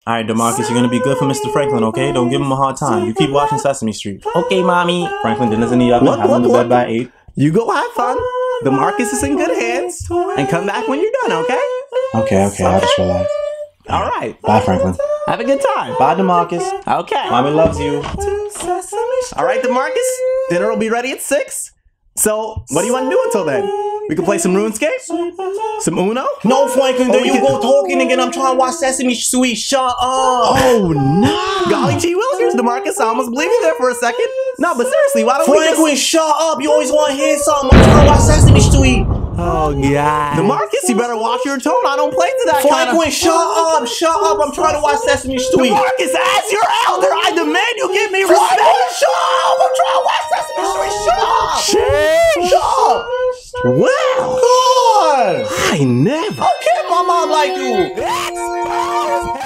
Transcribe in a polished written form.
All right, DeMarcus, you're gonna be good for Mr. Franklin, okay? Don't give him a hard time. You keep watching Sesame Street. Okay, mommy. Franklin, dinner's in the oven. Have him to bed by 8. You go have fun. DeMarcus is in good hands. And come back when you're done, okay? Okay, I'll just relax. All right. Bye, Franklin. Have a good time. Bye, DeMarcus. Okay. Mommy loves you. All right, DeMarcus. Dinner will be ready at 6. So, what do you want to do until then? We can play some RuneScape? Some Uno? No, Franklin, there you go talking again. I'm trying to watch Sesame Street. Shut up. Oh, no. Golly gee willikers, DeMarcus. I almost believed you there for a second. No, but seriously, why don't we Franklin, shut up. You always want to hear something. I'm trying to watch Sesame Street. Oh, God. DeMarcus, you better watch your tone. I don't play to that Franklin, shut up. Shut up. I'm trying to watch Sesame Street. DeMarcus, as your elder, I demand you give me respect. Shut up. I'm trying to watch Sesame Street. Shut up. Shut up. Wow. God. I never. How can my mom like you?